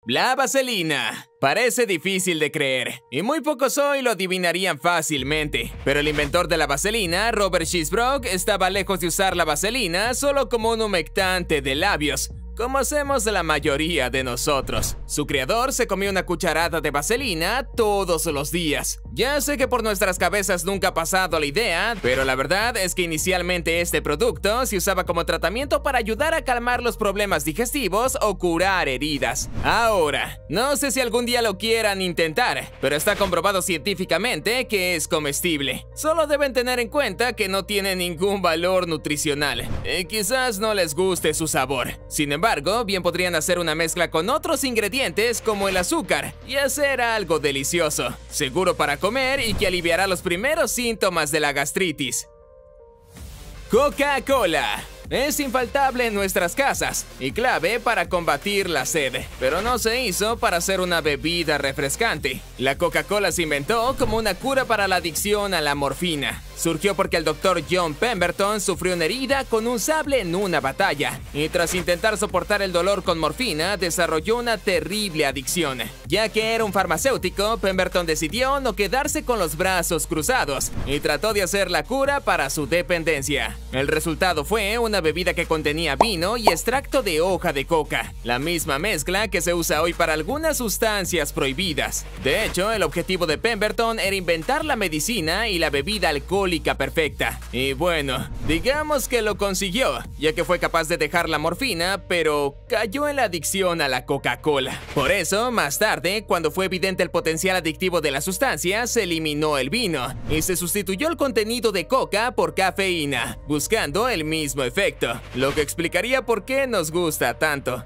La vaselina. Parece difícil de creer, y muy pocos hoy lo adivinarían fácilmente. Pero el inventor de la vaselina, Robert Schiesbrock, estaba lejos de usar la vaselina solo como un humectante de labios, como hacemos la mayoría de nosotros. Su creador se comió una cucharada de vaselina todos los días. Ya sé que por nuestras cabezas nunca ha pasado la idea, pero la verdad es que inicialmente este producto se usaba como tratamiento para ayudar a calmar los problemas digestivos o curar heridas. Ahora, no sé si algún día lo quieran intentar, pero está comprobado científicamente que es comestible. Solo deben tener en cuenta que no tiene ningún valor nutricional. Quizás no les guste su sabor. Sin embargo, bien podrían hacer una mezcla con otros ingredientes como el azúcar y hacer algo delicioso, seguro para comer y que aliviará los primeros síntomas de la gastritis. Coca-Cola. Es infaltable en nuestras casas y clave para combatir la sed, pero no se hizo para ser una bebida refrescante. La Coca-Cola se inventó como una cura para la adicción a la morfina. Surgió porque el Dr. John Pemberton sufrió una herida con un sable en una batalla, y tras intentar soportar el dolor con morfina, desarrolló una terrible adicción. Ya que era un farmacéutico, Pemberton decidió no quedarse con los brazos cruzados y trató de hacer la cura para su dependencia. El resultado fue una bebida que contenía vino y extracto de hoja de coca, la misma mezcla que se usa hoy para algunas sustancias prohibidas. De hecho, el objetivo de Pemberton era inventar la medicina y la bebida alcohólica perfecta. Y bueno, digamos que lo consiguió, ya que fue capaz de dejar la morfina, pero cayó en la adicción a la Coca-Cola. Por eso, más tarde, cuando fue evidente el potencial adictivo de la sustancia, se eliminó el vino y se sustituyó el contenido de coca por cafeína, buscando el mismo efecto, lo que explicaría por qué nos gusta tanto.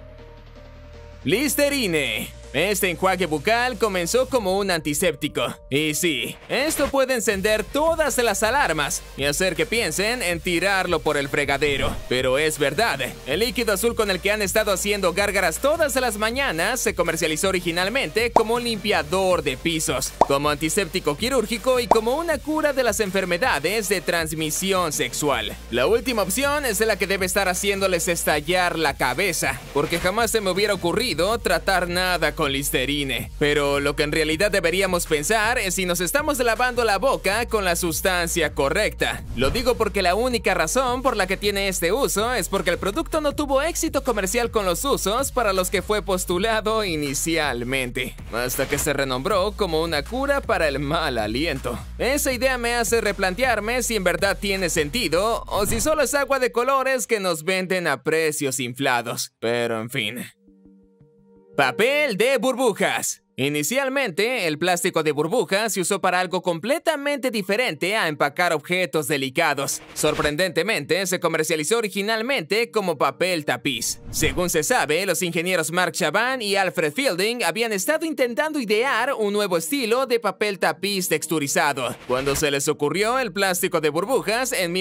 Listerine. Este enjuague bucal comenzó como un antiséptico. Y sí, esto puede encender todas las alarmas y hacer que piensen en tirarlo por el fregadero. Pero es verdad, el líquido azul con el que han estado haciendo gárgaras todas las mañanas se comercializó originalmente como un limpiador de pisos, como antiséptico quirúrgico y como una cura de las enfermedades de transmisión sexual. La última opción es la que debe estar haciéndoles estallar la cabeza, porque jamás se me hubiera ocurrido tratar nada con Listerine. Pero lo que en realidad deberíamos pensar es si nos estamos lavando la boca con la sustancia correcta. Lo digo porque la única razón por la que tiene este uso es porque el producto no tuvo éxito comercial con los usos para los que fue postulado inicialmente, hasta que se renombró como una cura para el mal aliento. Esa idea me hace replantearme si en verdad tiene sentido o si solo es agua de colores que nos venden a precios inflados. Pero en fin. Papel de burbujas. Inicialmente, el plástico de burbujas se usó para algo completamente diferente a empacar objetos delicados. Sorprendentemente, se comercializó originalmente como papel tapiz. Según se sabe, los ingenieros Mark Chaban y Alfred Fielding habían estado intentando idear un nuevo estilo de papel tapiz texturizado, cuando se les ocurrió el plástico de burbujas en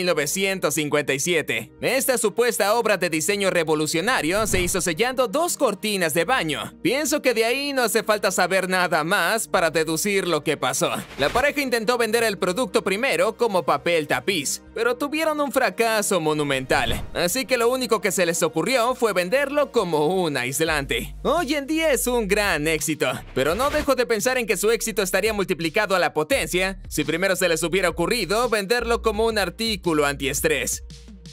1957. Esta supuesta obra de diseño revolucionario se hizo sellando 2 cortinas de baño. Pienso que de ahí no hace falta saber nada más para deducir lo que pasó. La pareja intentó vender el producto primero como papel tapiz, pero tuvieron un fracaso monumental, así que lo único que se les ocurrió fue venderlo como un aislante. Hoy en día es un gran éxito, pero no dejo de pensar en que su éxito estaría multiplicado a la potencia si primero se les hubiera ocurrido venderlo como un artículo antiestrés.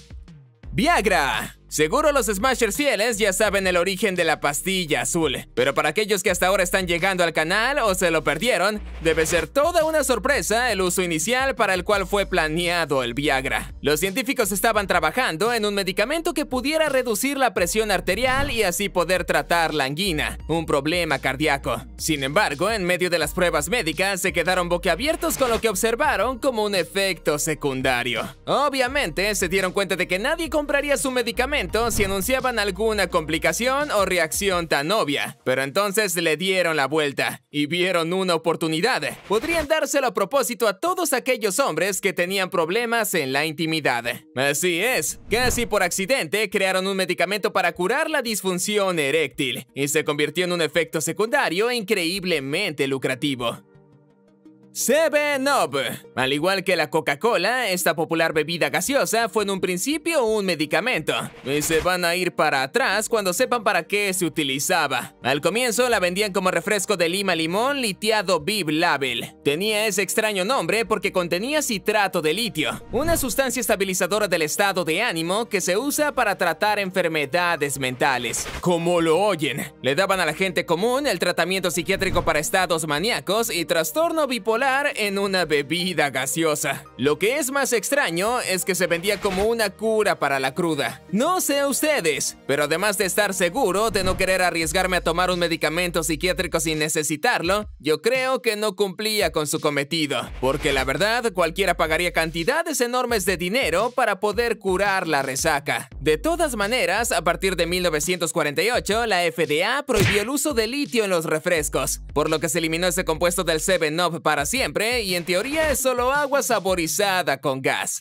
Viagra. Seguro los Smashers fieles ya saben el origen de la pastilla azul, pero para aquellos que hasta ahora están llegando al canal o se lo perdieron, debe ser toda una sorpresa el uso inicial para el cual fue planeado el Viagra. Los científicos estaban trabajando en un medicamento que pudiera reducir la presión arterial y así poder tratar la angina, un problema cardíaco. Sin embargo, en medio de las pruebas médicas se quedaron boquiabiertos con lo que observaron como un efecto secundario. Obviamente se dieron cuenta de que nadie compraría su medicamento si anunciaban alguna complicación o reacción tan obvia, pero entonces le dieron la vuelta y vieron una oportunidad. Podrían dárselo a propósito a todos aquellos hombres que tenían problemas en la intimidad. Así es, casi por accidente crearon un medicamento para curar la disfunción eréctil y se convirtió en un efecto secundario increíblemente lucrativo. 7-Up. Al igual que la Coca-Cola, esta popular bebida gaseosa fue en un principio un medicamento, y se van a ir para atrás cuando sepan para qué se utilizaba. Al comienzo la vendían como refresco de lima-limón litiado Bib Label. Tenía ese extraño nombre porque contenía citrato de litio, una sustancia estabilizadora del estado de ánimo que se usa para tratar enfermedades mentales. Como lo oyen, le daban a la gente común el tratamiento psiquiátrico para estados maníacos y trastorno bipolar en una bebida gaseosa. Lo que es más extraño es que se vendía como una cura para la cruda. No sé ustedes, pero además de estar seguro de no querer arriesgarme a tomar un medicamento psiquiátrico sin necesitarlo, yo creo que no cumplía con su cometido, porque la verdad cualquiera pagaría cantidades enormes de dinero para poder curar la resaca. De todas maneras, a partir de 1948, la FDA prohibió el uso de litio en los refrescos, por lo que se eliminó ese compuesto del 7-Up para siempre y en teoría es solo agua saborizada con gas.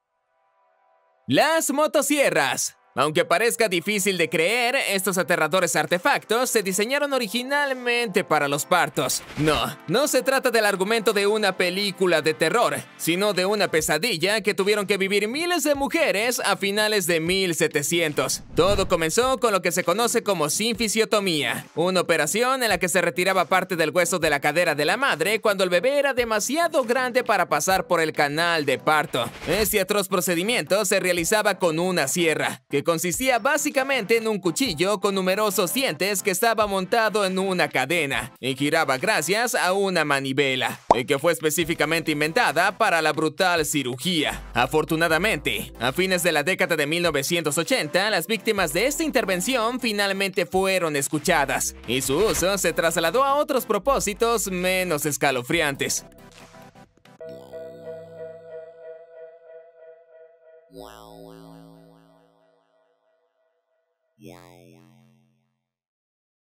Las motosierras. Aunque parezca difícil de creer, estos aterradores artefactos se diseñaron originalmente para los partos. No se trata del argumento de una película de terror, sino de una pesadilla que tuvieron que vivir miles de mujeres a finales de 1700. Todo comenzó con lo que se conoce como sinfisiotomía, una operación en la que se retiraba parte del hueso de la cadera de la madre cuando el bebé era demasiado grande para pasar por el canal de parto. Este atroz procedimiento se realizaba con una sierra, que consistía básicamente en un cuchillo con numerosos dientes que estaba montado en una cadena y giraba gracias a una manivela, y que fue específicamente inventada para la brutal cirugía. Afortunadamente, a fines de la década de 1980, las víctimas de esta intervención finalmente fueron escuchadas, y su uso se trasladó a otros propósitos menos escalofriantes. Yeah.